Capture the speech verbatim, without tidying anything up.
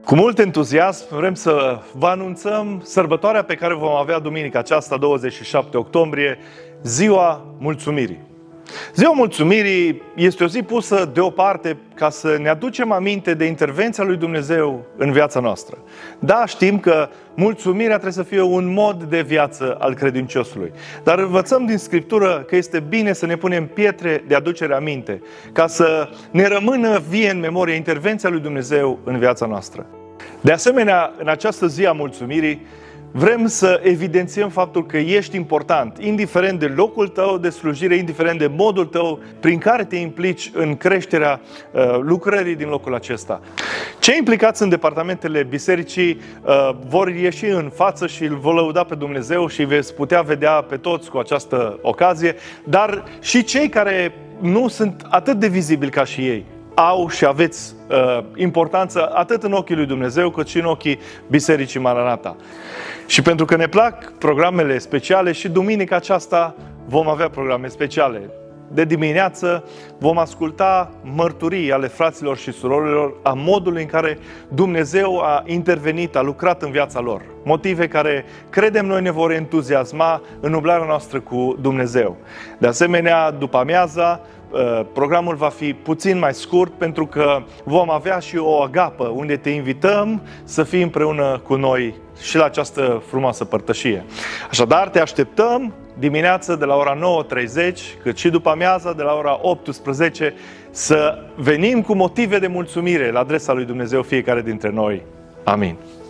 Cu mult entuziasm vrem să vă anunțăm sărbătoarea pe care vom avea duminica aceasta, douăzeci și șapte octombrie, Ziua Mulțumirii. Ziua Mulțumirii este o zi pusă deoparte ca să ne aducem aminte de intervenția lui Dumnezeu în viața noastră. Da, știm că mulțumirea trebuie să fie un mod de viață al credinciosului. Dar învățăm din Scriptură că este bine să ne punem pietre de aducere aminte, ca să ne rămână vie în memorie intervenția lui Dumnezeu în viața noastră. De asemenea, în această zi a mulțumirii, vrem să evidențiem faptul că ești important, indiferent de locul tău de slujire, indiferent de modul tău prin care te implici în creșterea uh, lucrării din locul acesta. Cei implicați în departamentele bisericii uh, vor ieși în față și îl vor lăuda pe Dumnezeu și veți putea vedea pe toți cu această ocazie, dar și cei care nu sunt atât de vizibili ca și ei au și aveți uh, importanță atât în ochii lui Dumnezeu cât și în ochii Bisericii Maranata. Și pentru că ne plac programele speciale, și duminica aceasta vom avea programe speciale. De dimineață vom asculta mărturii ale fraților și surorilor a modului în care Dumnezeu a intervenit, a lucrat în viața lor. Motive care credem noi ne vor entuziasma în umblarea noastră cu Dumnezeu. De asemenea, după amiaza, programul va fi puțin mai scurt pentru că vom avea și o agapă unde te invităm să fii împreună cu noi și la această frumoasă părtășie. Așadar, te așteptăm dimineață de la ora nouă treizeci, cât și după amiaza de la ora optsprezece, să venim cu motive de mulțumire la adresa lui Dumnezeu fiecare dintre noi. Amin.